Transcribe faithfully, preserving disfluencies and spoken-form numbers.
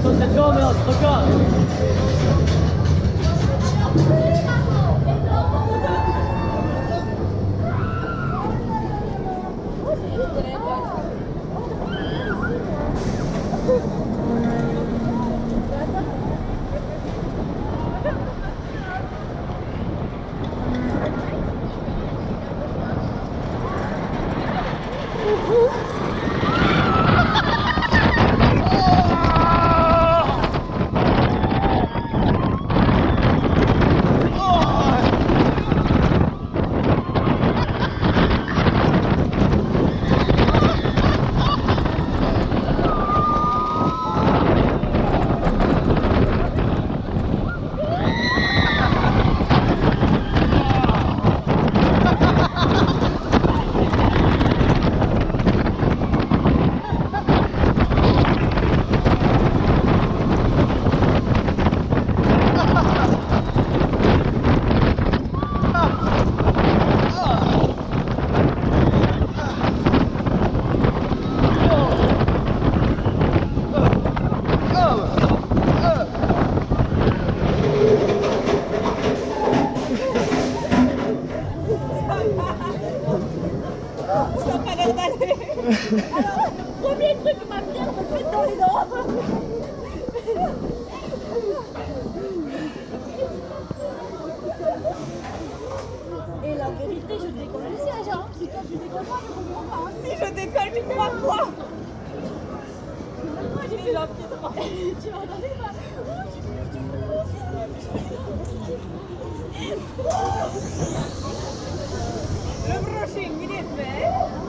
sur cette jambe, on se regarde. Alors, premier truc qui m'a bien me fait dans les dents. Et la vérité, je décolle aussi à Jean. Si toi tu décolles pas, je comprends pas. Si je décolle, tu crois quoi? Moi j'ai fait la pied droit. Tu m'as entendu pas? Le brushing, il est fait.